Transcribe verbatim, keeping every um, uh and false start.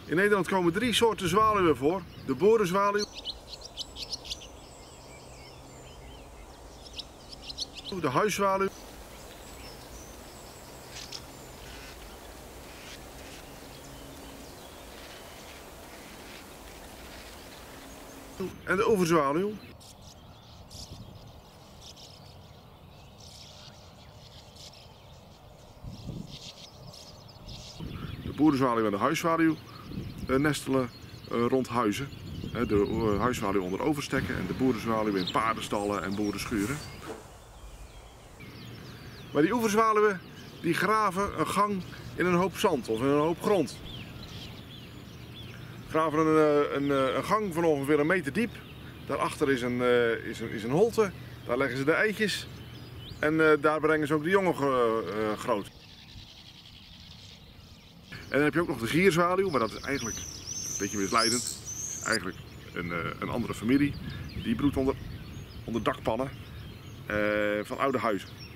In Nederland komen drie soorten zwaluwen voor. De borenzwaluw, de huiszwaluw en de overzwaluw. De boerenzwaluw en de huiszwaluw nestelen rond huizen. De huiszwaluw onder overstekken en de boerenzwaluw in paardenstallen en boerenschuren. Maar die oeverzwaluwen die graven een gang in een hoop zand of in een hoop grond. Graven een, een, een gang van ongeveer een meter diep. Daarachter is een, is een, is een holte. Daar leggen ze de eitjes. En uh, daar brengen ze ook de jongen uh, groot. En dan heb je ook nog de gierzwaluw, maar dat is eigenlijk een beetje misleidend. Het is eigenlijk een, uh, een andere familie. Die broedt onder, onder dakpannen uh, van oude huizen.